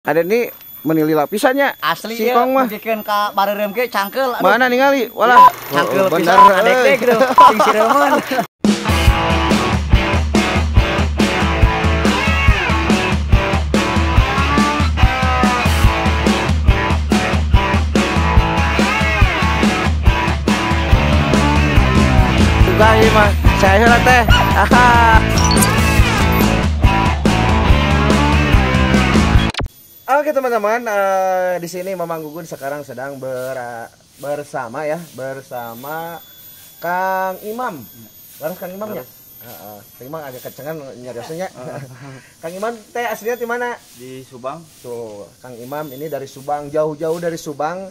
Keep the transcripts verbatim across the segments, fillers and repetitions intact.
Ada nih menili lapisannya asli si Kong mah bikin ka bareureum ge cangkeul mana ningali walah cangkeul oh, pisan adek teh gitu sing sireuman juga ieu mah saya heula teh aha. Oke teman-teman, uh, di sini Mamang Gugun sekarang sedang ber, bersama ya, bersama Kang Imam. Baru Kang Imam ya? Uh, uh, Kang Imam agak kecengan nyariosnya. Uh. Kang Imam teh aslinya di mana? Di Subang. Tuh, Kang Imam ini dari Subang, jauh-jauh dari Subang.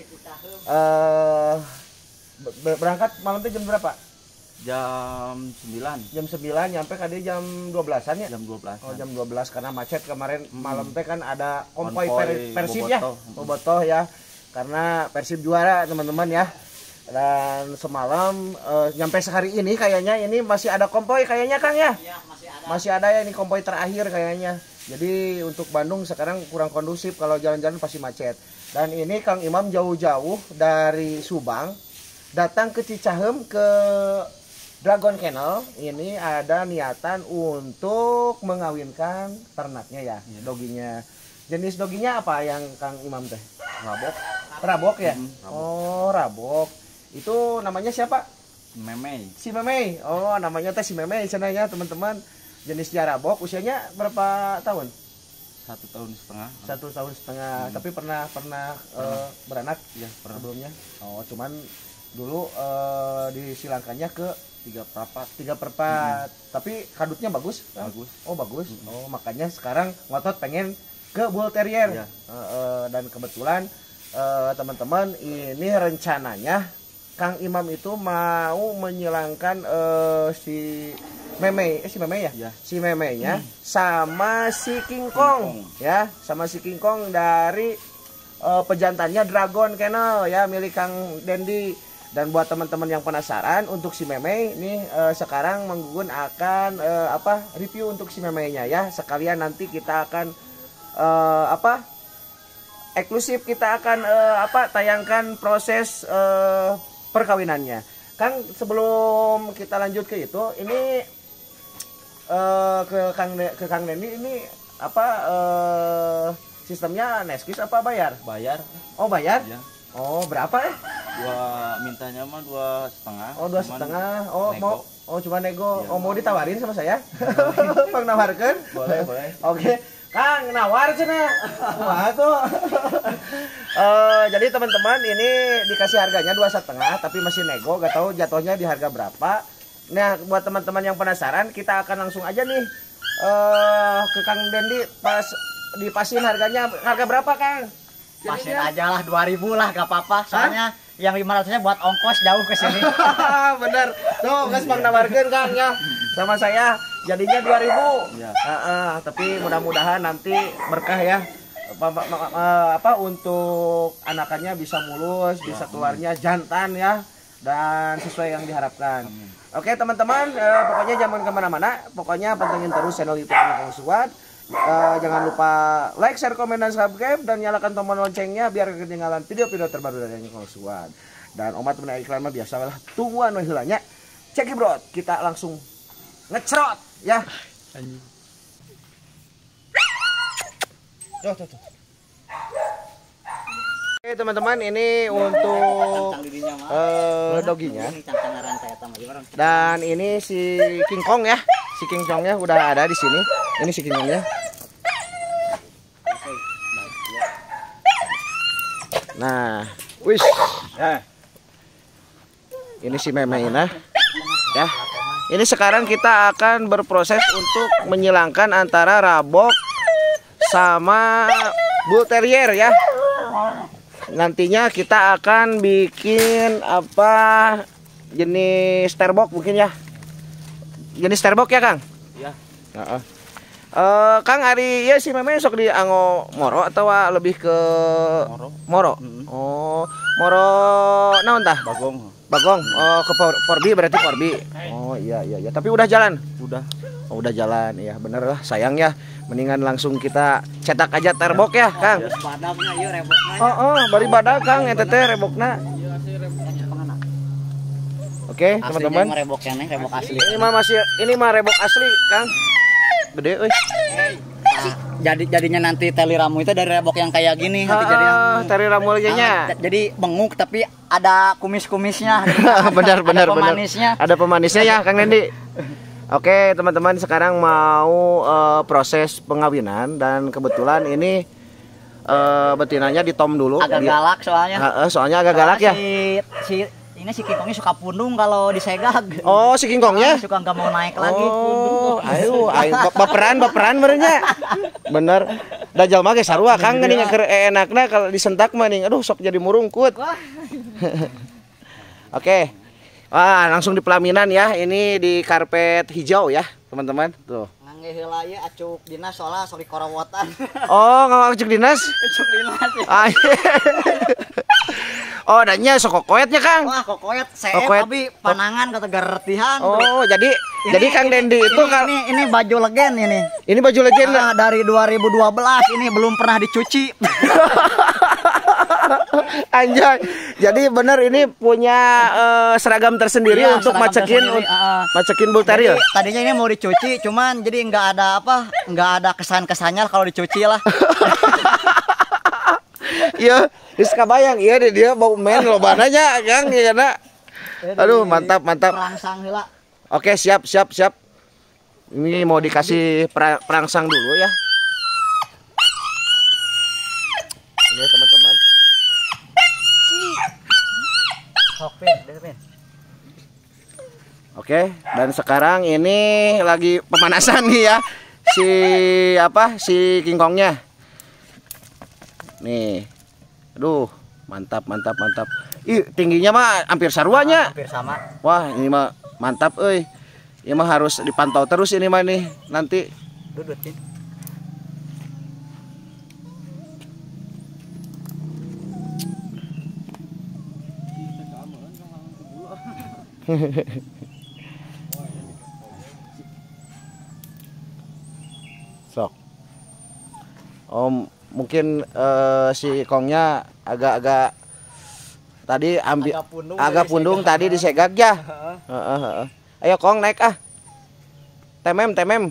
Uh, berangkat malam itu jam berapa? Jam sembilan. Jam sembilan nyampe kali jam dua belasan ya? Jam dua belas. Oh, jam dua belas karena macet kemarin hmm. malam teh kan ada konvoy per, Persib Bobotoh. ya. Bobotoh ya. Karena Persib juara teman-teman ya. Dan semalam uh, nyampe sehari ini kayaknya ini masih ada konvoy kayaknya Kang ya? Iya, masih ada. Masih ada ya ini konvoy terakhir kayaknya. Jadi untuk Bandung sekarang kurang kondusif kalau jalan-jalan pasti macet. Dan ini Kang Imam jauh-jauh dari Subang datang ke Cicahem ke Dragon Kennel. Ini ada niatan untuk mengawinkan ternaknya ya, ya. Doginya. Jenis doginya apa yang Kang Imam teh? Rabok. Rabok ya? Hmm, rabok. Oh, rabok. Itu namanya siapa? Memei. Si Memei. Oh, namanya teh si Memei cenanya teman-teman. Jenisnya rabok. Usianya berapa tahun? Satu tahun setengah. Satu tahun setengah. Hmm. Tapi pernah pernah, pernah. Uh, beranak ya pernah. Sebelumnya. Oh, cuman dulu uh, disilangkannya ke tiga perempat tiga perempat hmm. Tapi kadutnya bagus bagus oh bagus hmm. Oh makanya sekarang ngotot pengen ke Bull Terrier ya. uh, uh, dan kebetulan uh, teman-teman ini rencananya Kang Imam itu mau menyilangkan uh, si Memei eh si Memei ya, ya. Si Memeinya hmm. sama si King Kong, King Kong ya sama si King Kong dari uh, pejantannya Dragon Kennel ya milik Kang Dendi. Dan buat teman-teman yang penasaran untuk si Memei ini uh, sekarang Mang Gugun akan uh, apa review untuk si Memeinya ya. Sekalian nanti kita akan uh, apa eksklusif kita akan uh, apa tayangkan proses uh, perkawinannya. Kang sebelum kita lanjut ke itu ini uh, ke Kang ke Kang Dendi ini apa uh, sistemnya neskis apa bayar? Bayar. Oh bayar? Ya. Oh berapa eh? Dua mintanya mah dua setengah. Oh dua setengah. Oh nego. mau oh cuma nego. Ya, oh mau ditawarin sama saya? Bang nawarkan? Boleh boleh. Oke, Kang nawar cina. Wah tuh. uh, jadi teman-teman ini dikasih harganya dua setengah, tapi masih nego. Gak tahu jatuhnya di harga berapa. Nah buat teman-teman yang penasaran, kita akan langsung aja nih uh, ke Kang Dendi pas dipasin harganya harga berapa Kang? Pasin aja lah dua ribu lah gak apa-apa. Soalnya Hah? yang lima ratusnya buat ongkos jauh ke sini. Bener. Tuh, guys Bang nawarkan Kang ya. Sama saya jadinya dua ribu. Ya. Uh, uh, tapi mudah-mudahan nanti berkah ya. Apa, apa, apa untuk anakannya bisa mulus, bisa keluarnya jantan ya. Dan sesuai yang diharapkan. Amin. Oke teman-teman, uh, pokoknya jangan kemana-mana. Pokoknya pantengin terus channel YouTube Kang Suwad. Uh, jangan lupa like, share, komen, dan subscribe dan nyalakan tombol loncengnya biar ketinggalan video-video terbaru dari Kang Suwad. Dan omat temen iklan mah biasalah tungguan we heula nya. Ceki bro, kita langsung ngecrot ya. Tuh tuh tuh. Oke teman-teman, ini untuk uh, doginya. Dan ini si King Kong ya. Si King Kongnya udah ada di sini. Ini si King Kongnya. Nah, wis. Ya. Ini si Memeina. Ya. Ini sekarang kita akan berproses untuk menyilangkan antara rabok sama Bull Terrier ya. Nantinya kita akan bikin apa jenis terbok mungkin ya. Jenis terbok ya Kang? Iya. Heeh. Uh, Kang Ari ya si Memei sok di Ango Moro atau lebih ke Moro? Moro. Mm-hmm. Oh, Moro naon tah? Bagong. Bagong. Oh, ke Porbi berarti Porbi. Oh iya iya iya, tapi udah jalan. Udah. Oh, udah jalan. Iya bener lah, sayang ya. Mendingan langsung kita cetak aja terbok ya, Kang. Badagnya ieu rebokna. Oh, oh, bari badag Kang eta teh rebokna. Oke, teman-teman. Aslinya rebok yang rebok asli. Ini mah masih ini mah rebok asli, Kang. Gede euy. Nah, jadi jadinya nanti tali ramu itu dari rebok yang kayak gini nanti Ah, jadinya tari ramu aja nya. Ah, jadi benguk tapi ada kumis-kumisnya. Benar benar ada benar. pemanisnya. Ada pemanisnya ya, Kang Dendi. Oke, teman-teman, sekarang mau uh, proses pengawinan dan kebetulan ini uh, betinanya ditom dulu. Agak Dia- galak soalnya. Heeh, soalnya agak galak ya. Si, si ini si kingkongnya suka pundung kalau disegag. Oh, si kingkongnya. Suka nggak mau naik lagi. Oh, ayo, ayo bap- baperan, baperan berenya. Bener. Dajal mah ge sarua Kang geuning keur enakna kalau disentak mah ning. Aduh, sok jadi murungkut. Oke. Wah, langsung di pelaminan ya. Ini di karpet hijau ya, teman-teman. Tuh. Ngangge heula ye acuk dina soalnya sori korowotan. Oh, ngacuk dinas. Acuk dina sih. Ah, oh, adanya sok kokoetnya, Kang. Wah, kokoyet seep Kokoyet. tapi panangan kata gertihan. Oh, jadi Ini- jadi Kang Dendi itu ini, kal- ini, ini baju legen ini. ini baju legenda. Ah, dari dua ribu dua belas ini belum pernah dicuci. Anjay. Jadi bener ini punya eh, seragam tersendiri Iya, untuk seragam macekin tersendiri, ah. macekin bull terrier. Jadi, tadinya ini mau dicuci, cuman jadi nggak ada apa, nggak ada kesan-kesannya kalau dicuci lah. Iya, geus kabayang iya deh dia bau men lobananya Kang ya karena. Aduh, mantap mantap. Perangsang heula. Oke, siap siap siap. Ini mau dikasih pra- perangsang dulu ya. Ini teman-teman. Oke, deh, Oke, dan sekarang ini lagi pemanasan nih ya. Si apa? Si kingkongnya. Nih. Aduh, mantap mantap mantap. Ih, tingginya mah hampir saruanya. hampir sama. Wah, ini mah mantap euy. Ini mah harus dipantau terus ini mah nih nanti. Dudutin. Sok. Om mungkin eh, si kongnya agak-agak tadi ambil Agak pundung agak dari pundung segag. tadi disegag ya. Heeh, heeh. Ayo kong naik ah. Temem temem.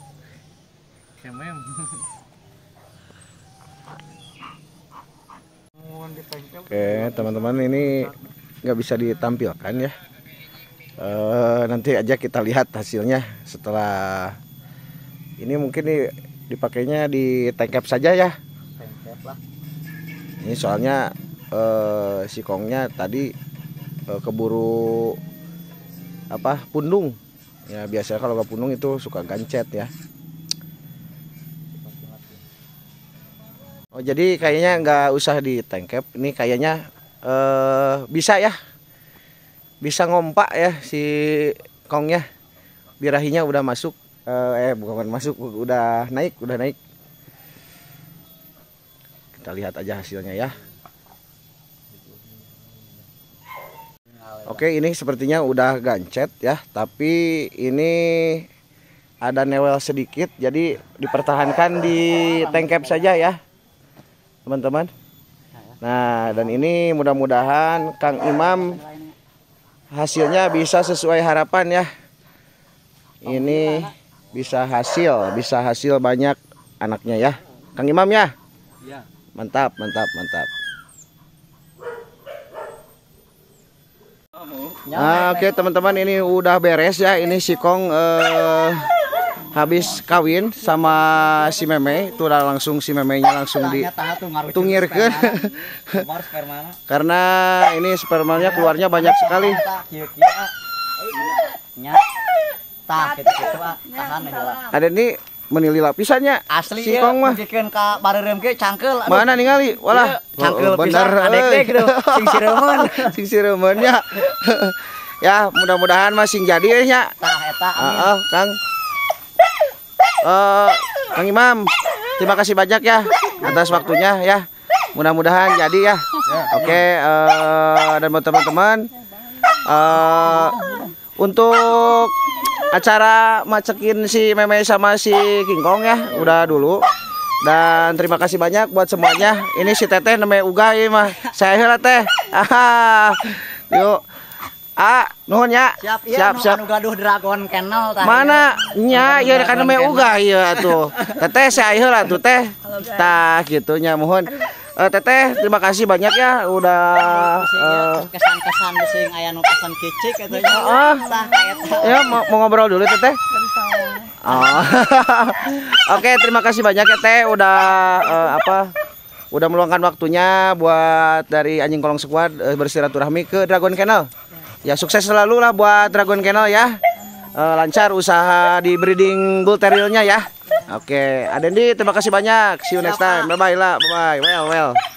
Oke teman-teman, ini nggak bisa ditampilkan ya. Eh, nanti aja kita lihat hasilnya setelah ini, mungkin nih dipakainya di tank cap saja ya. Pengkep lah. Ini soalnya eh, si kongnya tadi eh, keburu apa pundung ya, biasanya kalau nggak pundung itu suka gancet ya. Oh, jadi kayaknya nggak usah di tank cap, ini kayaknya eh, bisa ya, bisa ngompak ya si kongnya. Birahinya udah masuk, eh, eh bukan masuk, udah naik, udah naik. Kita lihat aja hasilnya ya. Oke, ini sepertinya udah gancet ya, tapi ini ada newel sedikit, jadi dipertahankan di tank cap saja ya, teman-teman. Nah, dan ini mudah-mudahan Kang Imam hasilnya bisa sesuai harapan ya. Ini bisa hasil, bisa hasil banyak anaknya ya, Kang Imam ya. Iya. Mantap, mantap, mantap. Nah, oke teman-teman, ini udah beres ya. Ini si Kong eh, habis kawin sama si Meme. Itu udah langsung si Memenya langsung di tungirkeun. Karena ini spermanya keluarnya banyak sekali. Tah, gitu-gitu ah, tahan heula. Ada nih menili lapisannya. Asli si ya, Kong mah. bikin ka bareurem ge cangkeul. Aduh. Mana ningali? Walah, Cangkeul oh, pisan bener, adek euy. deh gitu. Sing sireumon. Sing sireumon ya. Ya, mudah-mudahan masih jadi ya nya. Tah eta amin. Heeh, Kang. Eh, Kang Imam, terima kasih banyak ya atas waktunya ya. Mudah-mudahan jadi ya. Oke, eh, dan buat teman-teman, eh, untuk acara macekin si Meme sama si King Kong ya udah dulu. Dan terima kasih banyak buat semuanya. Ini si Teteh namanya Uga ieu mah. Saya heula teh. Ah. Yuk. Ah, nuhun ya. Siap, iya, siap, nu siap. anu gaduh Dragon Kennel tah. Mana nya ya kan namanya Uga ieu atuh. Teteh saya heula tuh teh. Tah gitu nya mohon. Eh, Teteh, terima kasih banyak ya udah eh, kesan-kesan sing aya nu pesan kicik atuh nya. Ah. Tah kaeta. ya mau, mau ngobrol dulu Teteh. Oh. Oke, terima kasih banyak ya Teh udah eh, apa? Udah meluangkan waktunya buat dari Anjing Kolong Squad eh, bersilaturahmi ke Dragon Kennel. Ya sukses selalu lah buat Dragon Kennel ya. Eh, lancar usaha di breeding bull terriernya ya. Oke, Adendi terima kasih banyak. See you next time. Bye bye lah. Bye bye. Well well.